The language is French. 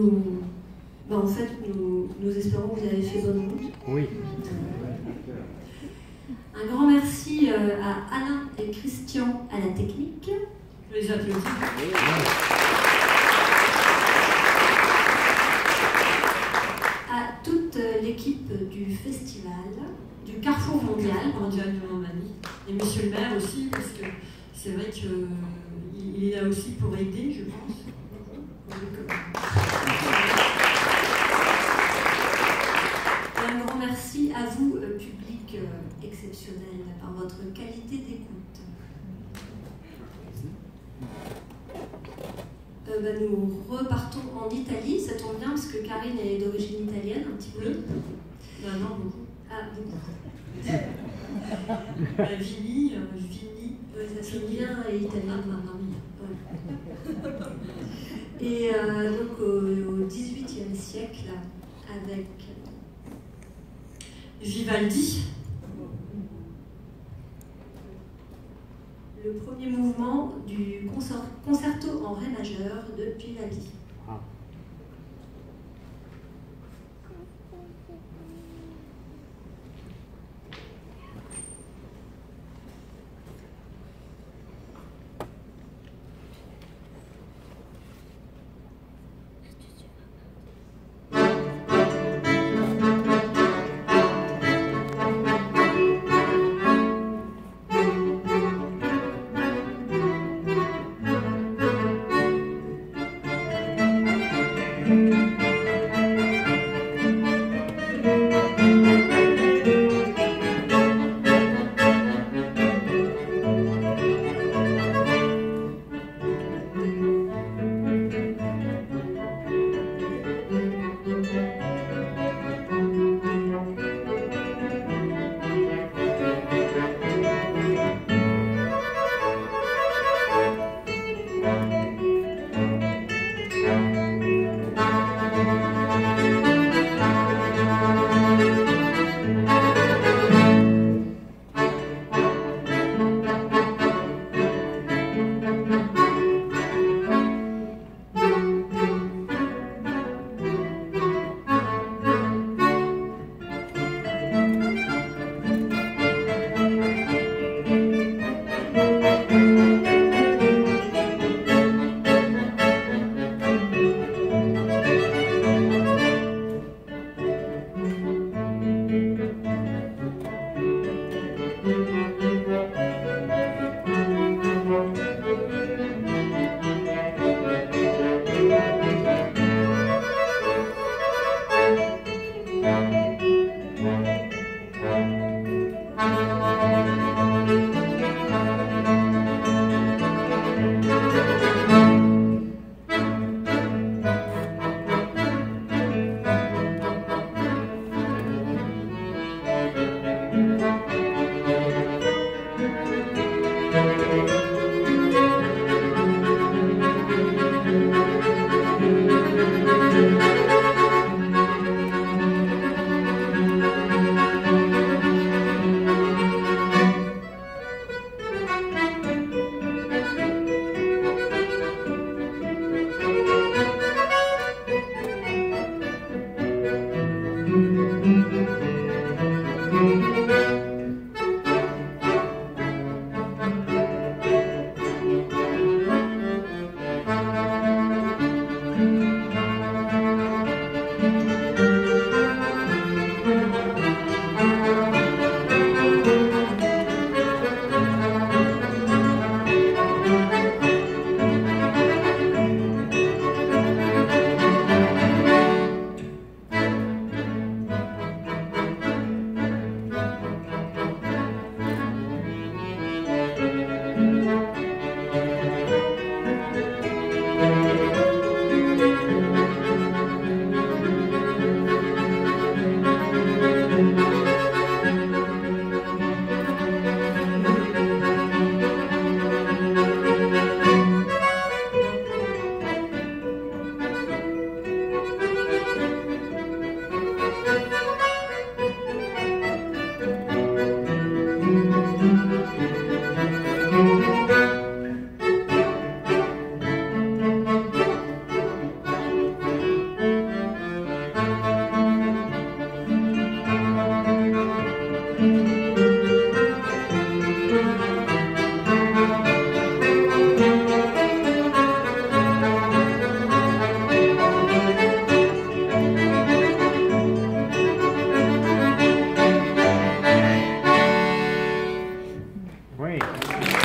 en fait, nous espérons que vous avez fait bonne route. Oui. Un grand merci à Alain et Christian à la technique. Je les applaudis. À toute l'équipe du festival, du Carrefour Mondial de Montmagny, et monsieur le maire aussi, parce que c'est vrai qu'il est là aussi pour aider, je pense. Et un grand merci à vous, public exceptionnel, par votre qualité d'écoute. Nous repartons en Italie, ça tombe bien parce que Karine est d'origine italienne, un petit peu. Non, beaucoup. Ah, beaucoup. Vini, ça sonne bien et italien maintenant. Ouais. Et donc au XVIIIe siècle, avec Vivaldi, le premier mouvement du concerto en ré majeur de Vivaldi. Ah. Oui.